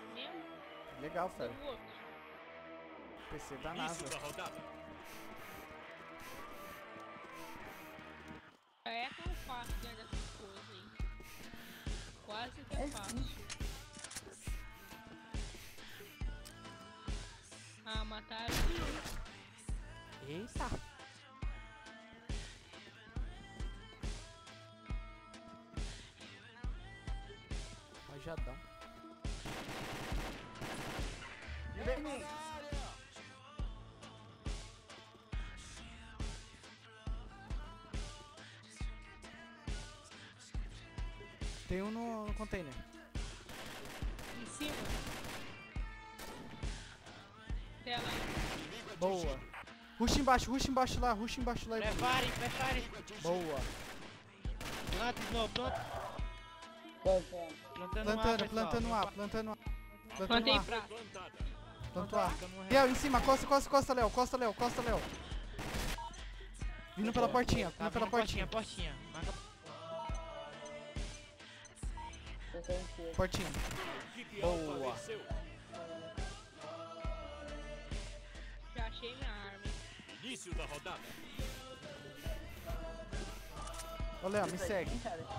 Mesmo? Legal, fera. Do outro. PC da NASA. Já é tão fácil ganhar dessas coisas aí. Quase que é fácil. Ah, mataram. Eita. Rajadão. Tem um no container. Em cima. Tela aí. Boa. Rush embaixo lá, rush embaixo lá. Prepare. Boa. Planta de novo, planta. Plantando A. Plantei pra. Plantou A. Léo, em cima, costa, Léo. Vindo pela portinha, Portinha. Portinha. Boa. Já achei minha arma. Início da rodada. Ô, Léo, me segue.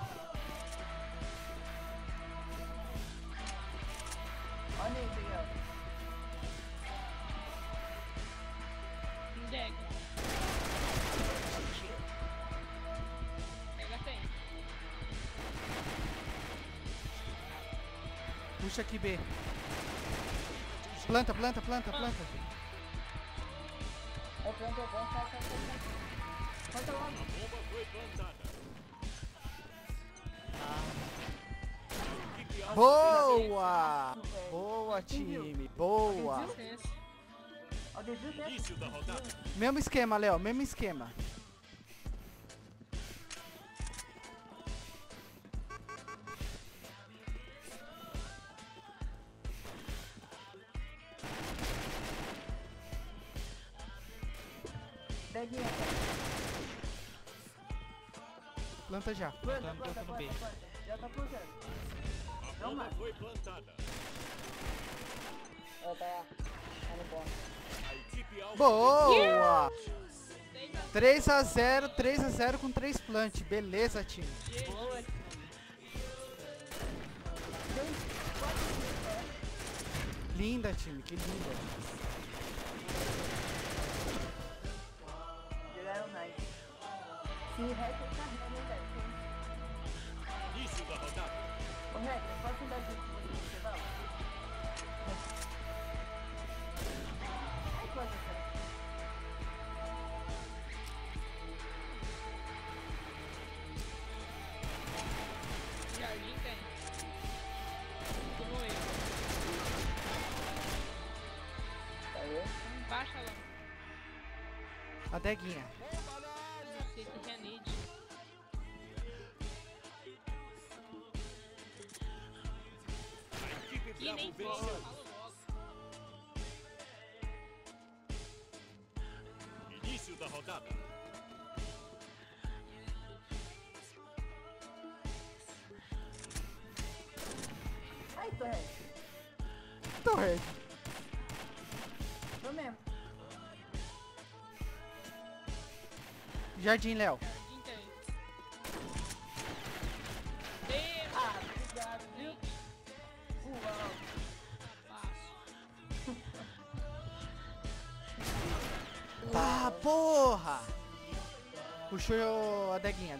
Olha aí, Miguel. Deck. Pega tem. Puxa aqui, B. Planta. Eu planto, sai. Planta logo. A bomba foi plantada. Boa! Boa, time. Boa. Ó, desvio dentro. Início da rodada. Mesmo esquema, Léo. Mesmo esquema. Beguinha. Planta já. Planta. no B. Já tá plantando. A bomba foi plantada. Ó, tá no bom. A equipe alfa. Boa! 3x0 com 3 plant. Beleza, time. Boa. Linda, time. Que linda. Jogaram mais. Se o Hacker tá rindo, hein, velho? Início da rodada. Ô, Hacker, posso dar dica pra você, vai? Ai, coisa, cara. Jardim tem. Como eu. Saiu. Baixa lá. A deguinha. Não sei se já need. A equipe E nem Bravo foi. venceu. Fala logo. Início da rodada. Ai, tô red. Tô red. Tô mesmo. Jardim, Léo. Jardim tem. Deus. Ah, obrigado, viu? Uau. Fácil. Ah, porra! Puxou a deguinha.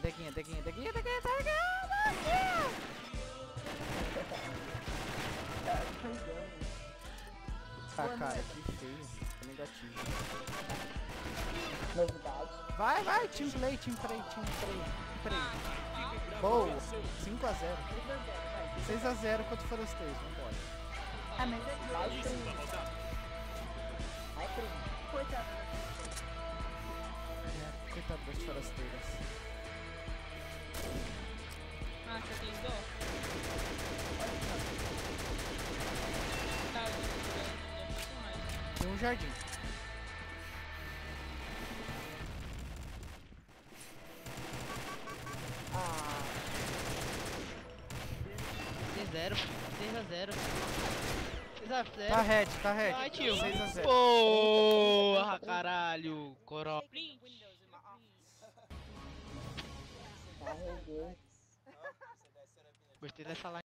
Ah, cara, que feio. É negativo. Novidade. Vai, team play. Boa. 5x0. 6x0 quanto foram os 3, vambora. Ah, mas é que vai Início da rodada. Vai, primo. Coitado. Coitado das forasteiras. Ah, você tem dó? Tá, Tem um jardim. C0, 6x0. 6x0. Tá red, tá red. Vai, tio. 6x0. Porra, caralho. Coró. Print. Carreguei. Gostei dessa